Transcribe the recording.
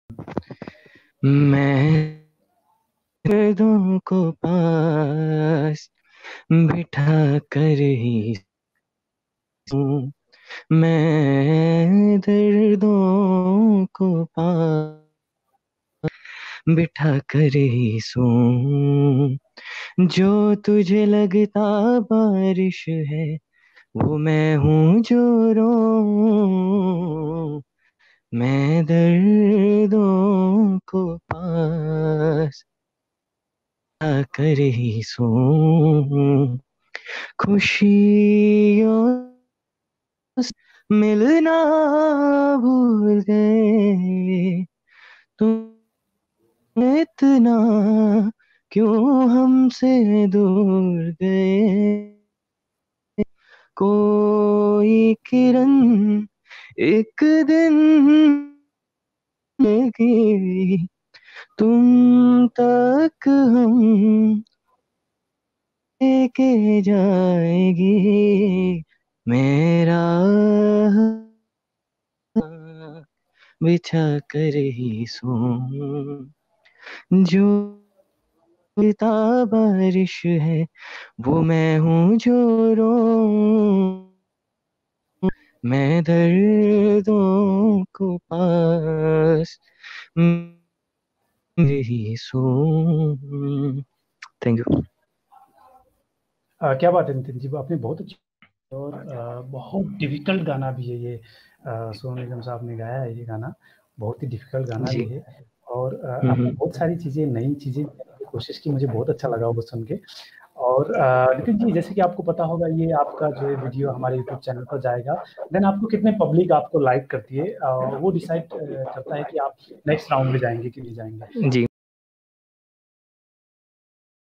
मैं दर्दों को पास बिठा कर ही सोऊं, मैं दर्दों को पास बिठा कर ही सोऊं। जो तुझे लगता बारिश है वो मैं हूँ जो रोऊं, मैं दर्दों को पास आकर ही सोऊं। खुशियों से मिलना भूल गए तुम, इतना क्यों हमसे दूर गए। कोई किरण एक दिन लगी तुम तक हम लेके जाएगी। मेरा बिछा कर ही सोऊं। जो पिता बारिश है वो मैं हूँ जो रोऊं, मैं दर्दों को पास ही सोऊं। Thank you. क्या बात है नितिन जी, आपने बहुत अच्छी और बहुत डिफिकल्ट गाना भी है ये। सोनू निगम साहब ने गाया है ये गाना, बहुत ही डिफिकल्ट गाना जी। भी है। और आपने बहुत सारी चीज़ें, नई चीज़ें कोशिश की, मुझे बहुत अच्छा लगा वो सुन के। और नितिन जी, जैसे कि आपको पता होगा, ये आपका जो है वीडियो हमारे यूट्यूब चैनल पर जाएगा, देन आपको कितने पब्लिक आपको लाइक करती है वो डिसाइड करता है कि आप नेक्स्ट राउंड में जाएंगे कि नहीं जाएंगे। जी।